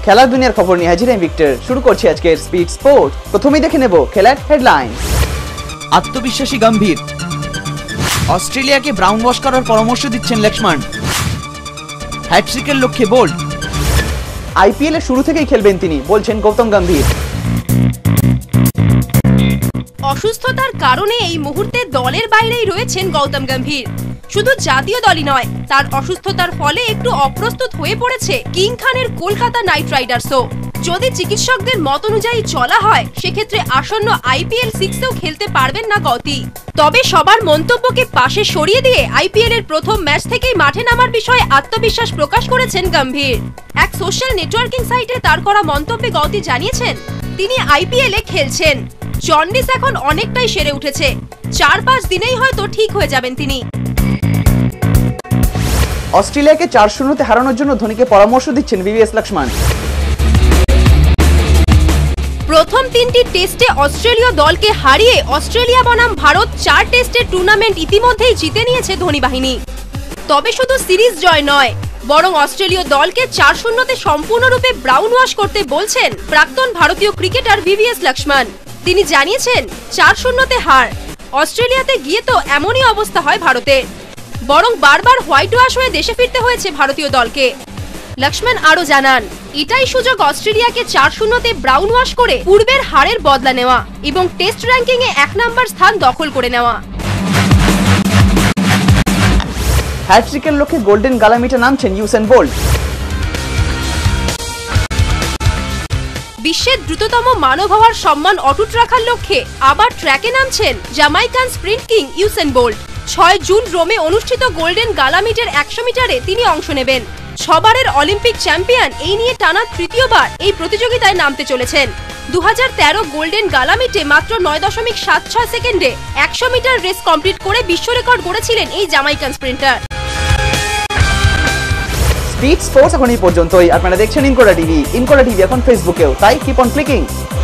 খেলার দুনিয়ার খবর নিয়ে হাজির আমি ভিক্টর। শুরু করছি আজকের স্পিড স্পোর্ট। প্রথমেই দেখে নেব খেলার হেডলাইন। আত্মবিশ্বাসী গম্ভীর, অস্ট্রেলিয়াকে ব্রাউন ওয়াশ করার পরামর্শ দিচ্ছেন লক্ষ্মণ। হ্যাটট্রিকের লক্ষ্যে বোল্ড। আইপিএল এর শুরু থেকেই খেলবেন তিনি, বলছেন গৌতম গম্ভীর। অসুস্থতার কারণে এই মুহূর্তে দলের বাইরেই রয়েছেন গৌতম গম্ভীর। শুধু জাতীয় দলই নয়, তার অসুস্থতার ফলে একটু অপ্রস্তুত হয়ে পড়েছে কিং খানের কলকাতা নাইট রাইডার্সও। যদি চিকিৎসকদের মত অনুযায়ী চলা হয়, সেক্ষেত্রে আসন্ন আইপিএল 6-এও খেলতে পারবেন না গৌতী। তবে সবার মন্তব্যকে পাশে সরিয়ে দিয়ে আইপিএল এর প্রথম ম্যাচ থেকেই মাঠে নামার বিষয়ে আত্মবিশ্বাস প্রকাশ করেছেন গম্ভীর। এক সোশ্যাল নেটওয়ার্কিং সাইটে তার করা মন্তব্যে গৌতী জানিয়েছেন তিনি আইপিএল এ খেলছেন। জন্ডিস এখন অনেকটাই সেরে উঠেছে, 4-5 দিনেই হয়তো ঠিক হয়ে যাবেন তিনি। অস্ট্রেলিয়াকে 4-0-তে হারানোর জন্য ধোনিকে পরামর্শ দিচ্ছেন ভিভিএস লক্ষ্মণ। প্রথম 3টি টেস্টে অস্ট্রেলীয় দলকে হারিয়ে অস্ট্রেলিয়া বনাম ভারত 4 টেস্টের টুর্নামেন্ট ইতিমধ্যেই জিতে নিয়েছে ধোনি বাহিনী। তবে শুধু সিরিজ জয় নয়, বরং অস্ট্রেলীয় দলকে 4-0-তে সম্পূর্ণরূপে ব্রাউন ওয়াশ করতে বলছেন প্রাক্তন ভারতীয় ক্রিকেটার ভিভিএস লক্ষ্মণ। তিনি জানিয়েছেন 4-0-তে হার, অস্ট্রেলিয়াতে গিয়ে তো এমনই অবস্থা হয় ভারতের, বরং বারবার হোয়াইট ওয়াশ হয়ে দেশে ফিরতে হয়েছে ভারতীয় দলকে। লক্ষ্মণ আরো জানান, এটাই সুযোগ অস্ট্রেলিয়াকে 4-0-তে ব্রাউন ওয়াশ করে পূর্বের হারের বদলা নেওয়া এবং টেস্ট র্যাঙ্কিং এ 1 নম্বর স্থান দখল করে নেওয়া। হ্যাটট্রিকের লক্ষ্যে গোল্ডেন গালামিটে নামছেন ইউসেন বোল্ট। বিশ্বের দ্রুততম মানব হওয়ার সম্মান অটুট রাখার লক্ষ্যে আবার ট্র্যাকে নামছেন Jamaican sprint king Usain Bolt. 6 June রোমে অনুষ্ঠিত গোল্ডেন গালামিটের 100 মিটারে তিনি অংশ নেবেন। 6 বারের অলিম্পিক চ্যাম্পিয়ন এই নিয়ে টানা তৃতীয়বার এই প্রতিযোগিতায় নামতে চলেছেন। 2013 গোল্ডেন গালামিটে মাত্র 9.76 সেকেন্ডে 100 মিটার রেস কমপ্লিট করে বিশ্ব রেকর্ড গড়েছিলেন এই জামাইকান স্প্রিন্টার। স্পিড স্পোর্টস এখন এই পর্যন্তই। আপনারা দেখছেন ইনকোলা টিভি। ইনকোলা টিভি এখন ফেসবুকেও, তাই কিপ অন ক্লিকিং।